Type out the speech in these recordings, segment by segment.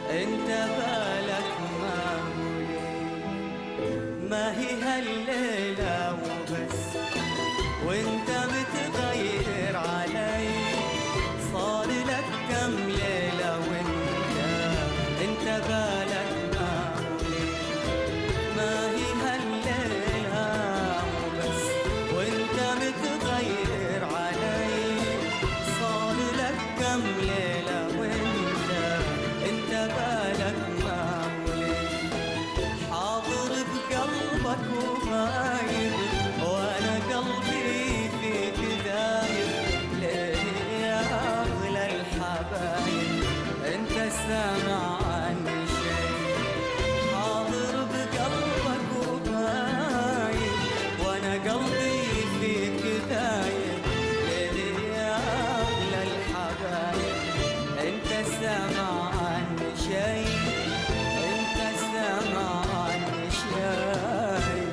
انت بالك معمولي. ما هي هالليلة وبس وانت بتغير علي، صار لك كم ليلة انت بالك معمولي. ما هي هالليلة وبس وانت بتغير علي، صار لك كم ليلة انت بالك معمولي. حاضر بقلبك وغايب وانا قلبي فيك دايب، ليه يا اغلى الحبايب انت سامع عني شي؟ حاضر بقلبك وغايب وانا قلبي فيك دايب، ليه يا اغلى الحبايب انت سامع عني شي؟ انت سامع عني شي؟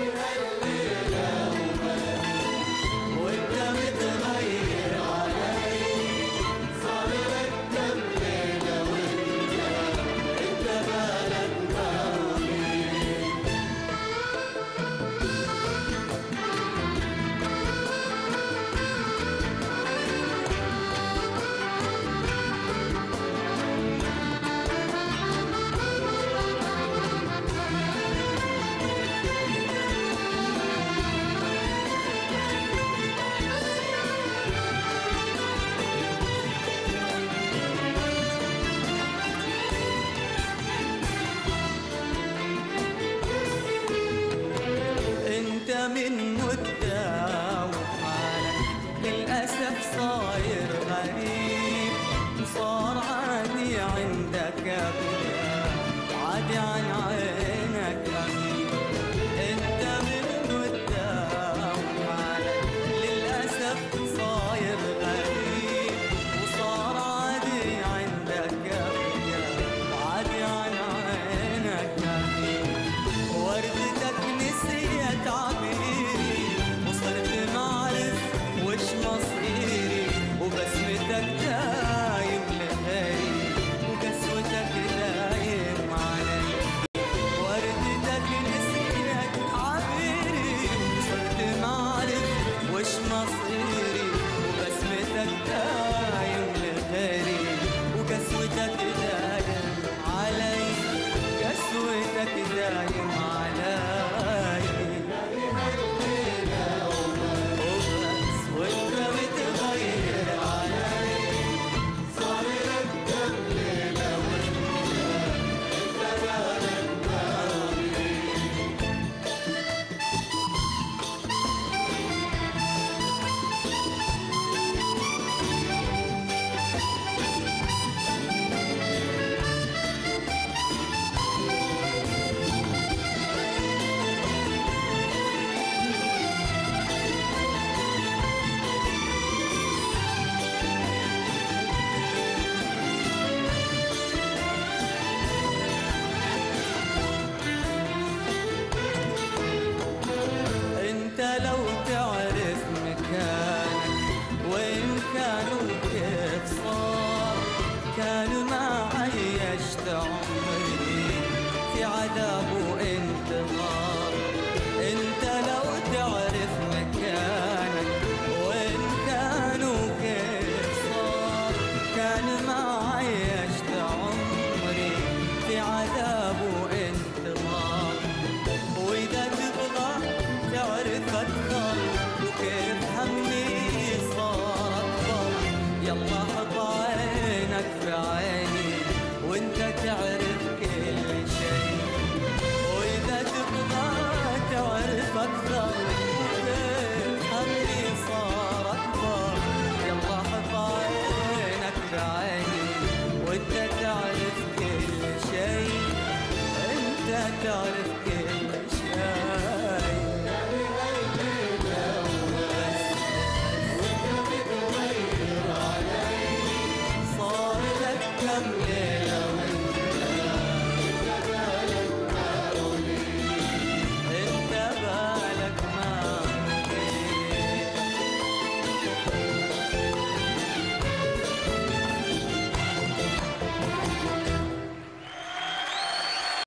وانت متغير علي، صار لك كم ليلة انت بالك معمولي. انت من مدة وحالك للأسف صاير غريب، صار عادي عندك أبدا عادي عن عينك غريب. انت من مدة وحالك للأسف صاير غريب، وصار عادي عندك أبدا عادي عن عينك غريب. وردتك نسيت عبيري وصرت معرف وش مصيري، وبسمتك دايم لغيري وقسوتك دايم علي. وردتك نسيت عبيري وصرت معرف وش مصيري، وبسمتك دايم لغيري وقسوتك دايم علي، قسوتك دايم علي. وبس وانت متغير علي، صار لك كم ليلة انت بالك معمولي. انت لو تعرف مكانك وين كان وكيف صار، كان ما عيشت عمري في عذاب وانتظار. انت لو تعرف مكانك وين كان وكيف صار، كان ما عيشت عمري في عذاب وانتظار. واذا تبغى تعرف اكثر وكيف همي صار اكبر، يلا حط عينك في عيني وانت تعرف كل شيء. واذا تبغى تعرف اكثر وكيف همي صار اكبر، يلا حط عينك في عيني وانت تعرف كل شيء. انت تعرف